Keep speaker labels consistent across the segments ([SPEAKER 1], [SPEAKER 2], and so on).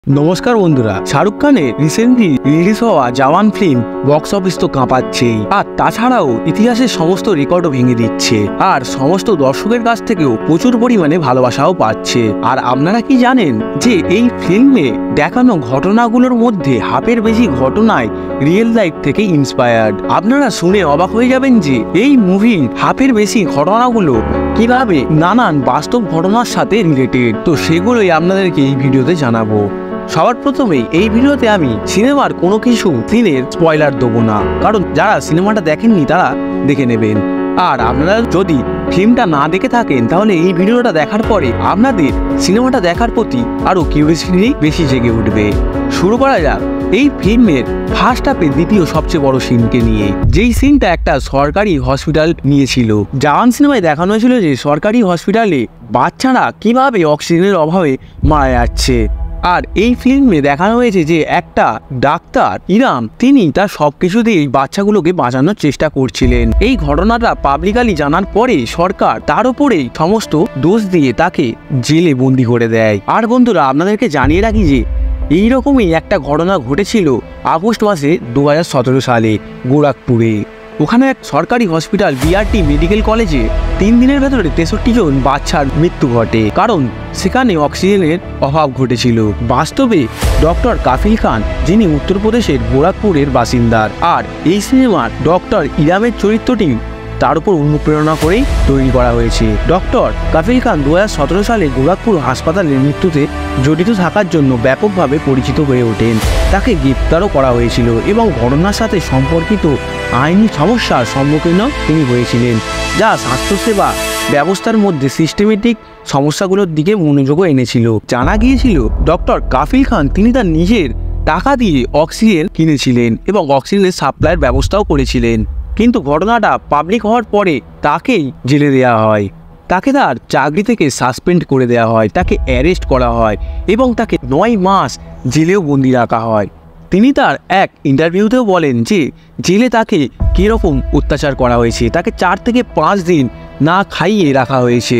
[SPEAKER 1] नमस्कार बंधुरा शाहरुख खानेर रिसेंटली रिलीज हवा जवान फिल्म बक्स अफिस तो काঁপাচ্ছেই আর তাছাড়াও ইতিহাসের সমস্ত রেকর্ডও ভেঙে দিচ্ছে আর সমস্ত দর্শকের কাছ থেকেও প্রচুর পরিমাণে ভালোবাসাও পাচ্ছে। আর আপনারা কি জানেন যে এই ফিল্মে দেখানো ঘটনাগুলোর মধ্যে হাফের বেশি ঘটনায় রিয়েল লাইফ থেকে ইন্সপায়ার্ড। আপনারা শুনে অবাক হয়ে যাবেন যে এই মুভির হাফের বেশি ঘটনাগুলো কিভাবে নানান বাস্তব ঘটনার সাথে রিলেটেড। তো সেগুলোই আপনাদেরকে এই ভিডিওতে জানাবো। সবার প্রথমেই এই ভিডিওতে আমি সিনেমার কোনো কিছু সিনের স্পয়লার দেবো না, কারণ যারা সিনেমাটা দেখেননি তারা দেখে নেবেন। আর আপনারা যদি ফিল্মটা না দেখে থাকেন তাহলে এই ভিডিওটা দেখার পরে আপনাদের সিনেমাটা দেখার প্রতি আরও কিউরিওসিটি বেশি জেগে উঠবে। শুরু করা যাক এই ফিল্মের ফার্স্ট হাফে দ্বিতীয় সবচেয়ে বড় সিনকে নিয়ে, যেই সিনটা একটা সরকারি হসপিটাল নিয়েছিল। জাওয়ান সিনেমায় দেখানো হয়েছিল যে সরকারি হসপিটালে বাচ্চারা কিভাবে অক্সিজেনের অভাবে মারা যাচ্ছে। আর এই ফিল্মে দেখানো হয়েছে যে একটা ডাক্তার ইরাম তিনি তার সবকিছু দিয়ে বাচ্চাগুলোকে বাঁচানোর চেষ্টা করছিলেন। এই ঘটনাটা পাবলিকালি জানার পরে সরকার তার উপরেই সমস্ত দোষ দিয়ে তাকে জেলে বন্দি করে দেয়। আর বন্ধুরা আপনাদেরকে জানিয়ে রাখি যে এইরকমই একটা ঘটনা ঘটেছিল আগস্ট মাসে 2017 সালে গোরখপুরে। ওখানে এক সরকারি হসপিটাল বিআরটি মেডিকেল কলেজে 3 দিনের ভেতরে 63 জন বাচ্চার মৃত্যু ঘটে, কারণ সেখানে অক্সিজেনের অভাব ঘটেছিল। বাস্তবে ডক্টর কাফিল খান যিনি উত্তরপ্রদেশের গোরখপুরের বাসিন্দার, আর এই সিনেমার ডক্টর ইরামের চরিত্রটি তার উপর অনুপ্রেরণা করেই তৈরি করা হয়েছে। ডক্টর কাফিল খান 2017 সালে গোরখপুর হাসপাতালের মৃত্যুতে জড়িত থাকার জন্য ব্যাপকভাবে পরিচিত হয়ে ওঠেন। তাকে গ্রেপ্তারও করা হয়েছিল এবং ঘটনার সাথে সম্পর্কিত আইনি সমস্যার সম্মুখীন তিনি হয়েছিলেন, যা স্বাস্থ্যসেবা ব্যবস্থার মধ্যে সিস্টেমেটিক সমস্যাগুলোর দিকে মনোযোগও এনেছিল। জানা গিয়েছিল ডক্টর কাফিল খান তিনি তার নিজের টাকা দিয়ে অক্সিজেন কিনেছিলেন এবং অক্সিজেনের সাপ্লাইয়ের ব্যবস্থাও করেছিলেন, কিন্তু ঘটনাটা পাবলিক হওয়ার পরে তাকেই জেলে দেওয়া হয়। তাকে তার চাকরি থেকে সাসপেন্ড করে দেওয়া হয়, তাকে অ্যারেস্ট করা হয় এবং তাকে 9 মাস জেলেও বন্দি রাখা হয়। তিনি তার এক ইন্টারভিউতেও বলেন যে জেলে তাকে কীরকম অত্যাচার করা হয়েছে। তাকে 4 থেকে 5 দিন না খাইয়ে রাখা হয়েছে।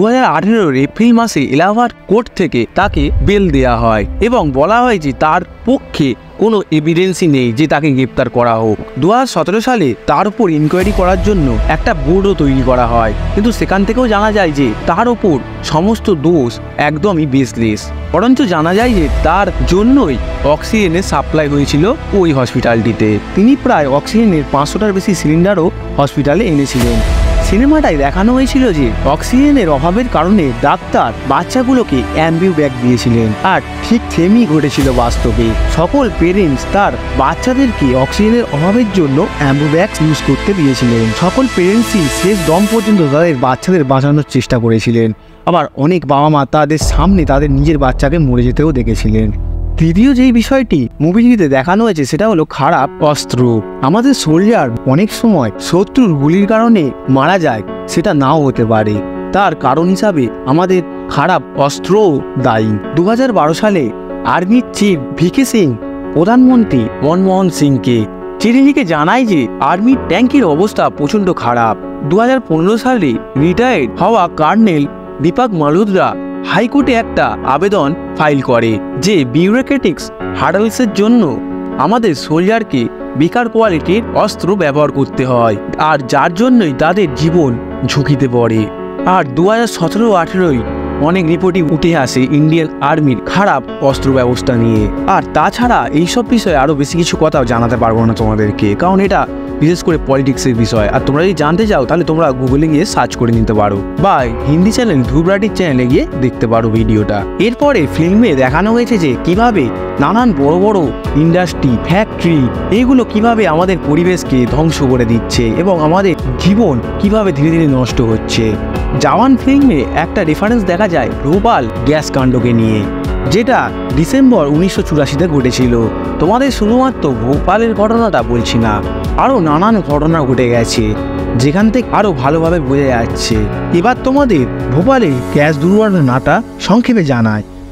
[SPEAKER 1] 2018 এপ্রিল মাসে এলাহাবাদ কোর্ট থেকে তাকে বেল দেওয়া হয় এবং বলা হয় যে তার পক্ষে কোনো এভিডেন্সই নেই যে তাকে গ্রেপ্তার করা হোক। 2017 সালে তার উপর ইনকোয়ারি করার জন্য একটা বোর্ডও তৈরি করা হয়, কিন্তু সেখান থেকেও জানা যায় যে তার উপর সমস্ত দোষ একদমই বেসলেস। বরঞ্চ জানা যায় যে তার জন্যই অক্সিজেনের সাপ্লাই হয়েছিল ওই হসপিটালটিতে। তিনি প্রায় অক্সিজেনের 500টার বেশি সিলিন্ডারও হসপিটালে এনেছিলেন। সিনেমাটায় দেখানো হয়েছিল যে অক্সিজেনের অভাবের কারণে ডাক্তার বাচ্চাগুলোকে অ্যাম্বিউ ব্যাগ দিয়েছিলেন, আর ঠিক তেমনি ঘটেছিল বাস্তবে। সকল পেরেন্টস তার বাচ্চাদেরকে অক্সিজেনের অভাবের জন্য অ্যাম্বিউ ব্যাগ ইউজ করতে দিয়েছিলেন। সকল পেরেন্টসই শেষ দম পর্যন্ত তাদের বাচ্চাদের বাঁচানোর চেষ্টা করেছিলেন। আবার অনেক বাবা মা তাদের সামনে তাদের নিজের বাচ্চাকে মরে যেতেও দেখেছিলেন। তৃতীয় যেই বিষয়টি মুভিটিতে দেখানো হয়েছে সেটা হলো খারাপ অস্ত্র। আমাদের সোলজার অনেক সময় শত্রুর গুলির কারণে মারা যায়, সেটা নাও হতে পারে। তার কারণ হিসাবে আমাদের খারাপ অস্ত্রও দায়ী। 2012 সালে আর্মির চিফ ভিকে সিং প্রধানমন্ত্রী মনমোহন সিংকে চিঠি লিখে জানায় যে আর্মির ট্যাঙ্কের অবস্থা প্রচণ্ড খারাপ। 2015 সালে রিটায়ার্ড হওয়া কর্নেল দীপক মালহোত্রা হাইকোর্টে একটা আবেদন ফাইল করে যে বিউরোক্রেটিক্স হার্ডলসের জন্য আমাদের সোলজারকে বেকার কোয়ালিটির অস্ত্র ব্যবহার করতে হয়, আর যার জন্যই তাদের জীবন ঝুঁকিতে পড়ে। আর 2017-18 অনেক রিপোর্টই উঠে আসে ইন্ডিয়ান আর্মির খারাপ অস্ত্র ব্যবস্থা নিয়ে। আর তাছাড়া এইসব বিষয়ে আরও বেশি কিছু কথাও জানাতে পারবো না তোমাদেরকে, কারণ এটা বিশেষ করে পলিটিক্সের বিষয়। আর তোমরা যদি জানতে চাও তাহলে তোমরা গুগলে গিয়ে সার্চ করে নিতে পারো বা হিন্দি চ্যানেল ধ্রুবরাটির চ্যানেলে গিয়ে দেখতে পারো ভিডিওটা। এরপরে ফিল্মে দেখানো হয়েছে যে কিভাবে নানান বড় বড় ইন্ডাস্ট্রি ফ্যাক্টরি এইগুলো কিভাবে আমাদের পরিবেশকে ধ্বংস করে দিচ্ছে এবং আমাদের জীবন কিভাবে ধীরে ধীরে নষ্ট হচ্ছে। জওয়ান ফিল্মে একটা রেফারেন্স দেখা যায় ভোপাল গ্যাস কাণ্ডকে নিয়ে, যেটা ডিসেম্বর 1984-তে ঘটেছিল। তোমাদের শুধুমাত্র ভোপালের ঘটনাটা বলছি না, আরও নানান ঘটনা ঘটে গেছে যেখান থেকে আরও ভালোভাবে বোঝা যাচ্ছে। এবার তোমাদের ভোপালের গ্যাস দুর্ঘটনাটা সংক্ষেপে জানায়।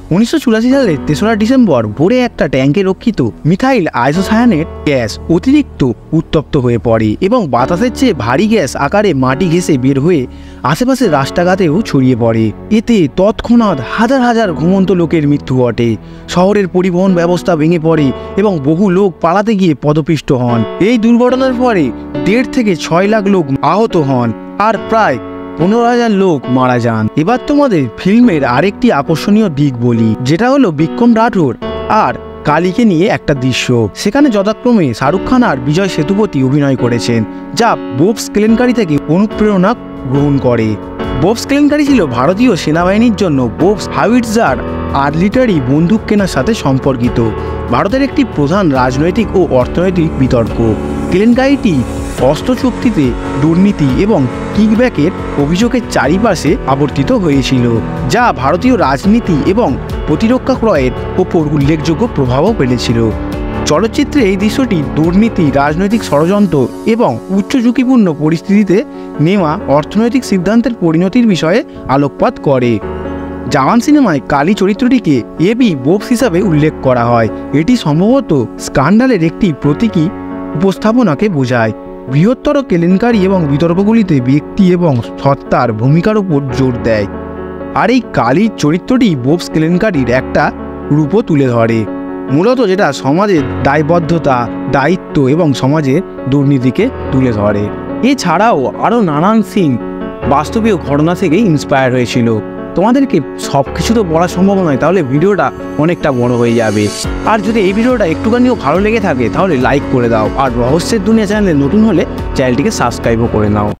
[SPEAKER 1] 1984 সালের 3রা ডিসেম্বর ভোরে একটা ট্যাঙ্কে রক্ষিত মিথাইল আইসোসায়ানেট গ্যাস অতিরিক্ত উত্তপ্ত হয়ে পড়ে এবং বাতাসের চেয়ে ভারী গ্যাস আকারে মাটি ঘেঁষে বের হয়ে আশেপাশের রাস্তাঘাটেও ছড়িয়ে পড়ে। এতে তৎক্ষণাৎ হাজার হাজার ঘুমন্ত লোকের মৃত্যু ঘটে। শহরের পরিবহন ব্যবস্থা ভেঙে পড়ে এবং বহু লোক পালাতে গিয়ে পদপিষ্ট হন। এই দুর্ঘটনার পরে 1.5 থেকে 6 লাখ লোক আহত হন আর প্রায় 15,000 লোক মারা যান। এবার তোমাদের ফিল্মের আরেকটি আকর্ষণীয় দিক বলি, যেটা হলো বিক্রম রাঠোর আর কালীকে নিয়ে একটা দৃশ্য। সেখানে যথাক্রমে শাহরুখ খান আর বিজয় সেতুপতি অভিনয় করেছেন, যা বোবস কেলেঙ্কারি থেকে অনুপ্রেরণা গ্রহণ করে। বোবস কেলেঙ্কারি ছিল ভারতীয় সেনাবাহিনীর জন্য বোবস হাউইটজার আর্টিলারি বন্দুক কেনার সাথে সম্পর্কিত ভারতের একটি প্রধান রাজনৈতিক ও অর্থনৈতিক বিতর্ক। কেলেঙ্কারিটি অস্ত্র চুক্তিতে দুর্নীতি এবং কিকব্যাকের অভিযোগের চারিপাশে আবর্তিত হয়েছিল, যা ভারতীয় রাজনীতি এবং প্রতিরক্ষা ক্রয়ের ওপর উল্লেখযোগ্য প্রভাবও ফেলেছিল। চলচ্চিত্রে এই দৃশ্যটি দুর্নীতি, রাজনৈতিক ষড়যন্ত্র এবং উচ্চ ঝুঁকিপূর্ণ পরিস্থিতিতে নেওয়া অর্থনৈতিক সিদ্ধান্তের পরিণতির বিষয়ে আলোকপাত করে। জাওয়ান সিনেমায় কালী চরিত্রটিকে এবি বোবস হিসাবে উল্লেখ করা হয়। এটি সম্ভবত স্ক্যান্ডালের একটি প্রতীকী উপস্থাপনাকে বোঝায়। বৃহত্তর কেলেঙ্কারি এবং বিতর্কগুলিতে ব্যক্তি এবং সত্তার ভূমিকার উপর জোর দেয়, আর এই কালীর চরিত্রটি বোবস কেলেঙ্কারির একটা রূপও তুলে ধরে, মূলত যেটা সমাজের দায়বদ্ধতা, দায়িত্ব এবং সমাজের দুর্নীতিকে তুলে ধরে। এছাড়াও আরও নানান সিন বাস্তবীয় ঘটনা থেকে ইন্সপায়ার হয়েছিল। তোমাদেরকে সব কিছু তো বলা সম্ভব নয়, তাহলে ভিডিওটা অনেকটা বড় হয়ে যাবে। আর যদি এই ভিডিওটা একটুখানিও ভালো লেগে থাকে তাহলে লাইক করে দাও, আর রহস্যের দুনিয়া চ্যানেলে নতুন হলে চ্যানেলটিকে সাবস্ক্রাইবও করে নাও।